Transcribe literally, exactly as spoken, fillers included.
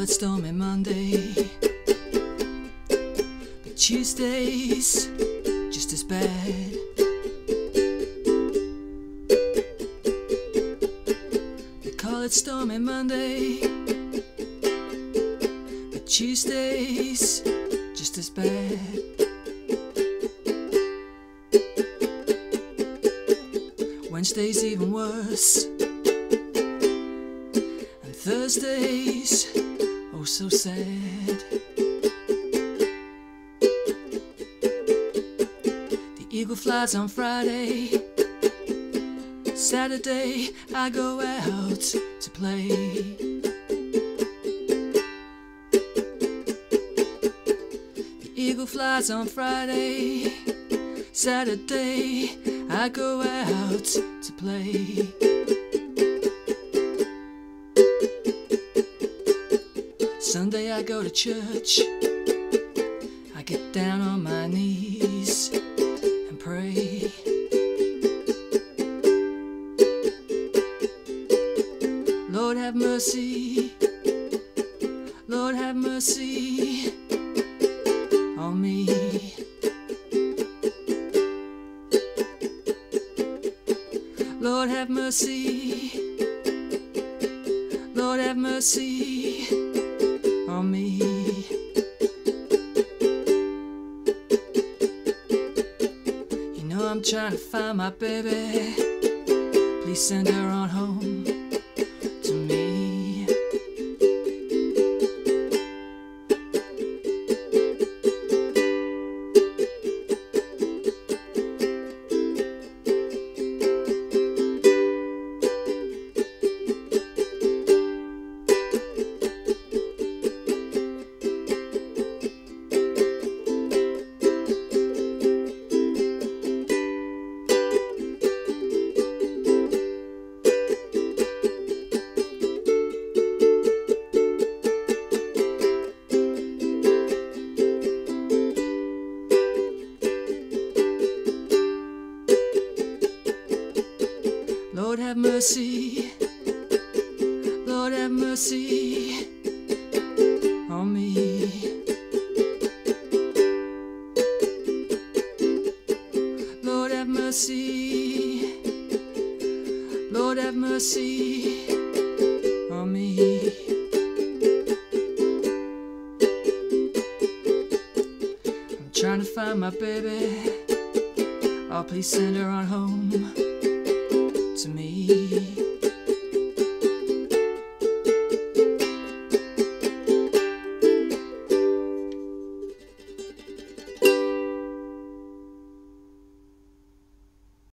it stormy Monday, but Tuesday's just as bad. They call it stormy Monday, but Tuesday's just as bad. Wednesday's even worse, and Thursday's oh so sad. The eagle flies on Friday, Saturday I go out to play. The eagle flies on Friday, Saturday I go out to play. Sunday I go to church, I get down on my knees and pray. Lord have mercy, Lord have mercy on me. Lord have mercy, Lord have mercy on me. You know I'm trying to find my baby, please send her on home to me. Lord have mercy, Lord have mercy on me. Lord have mercy, Lord have mercy on me. I'm trying to find my baby, oh please send her on home to me.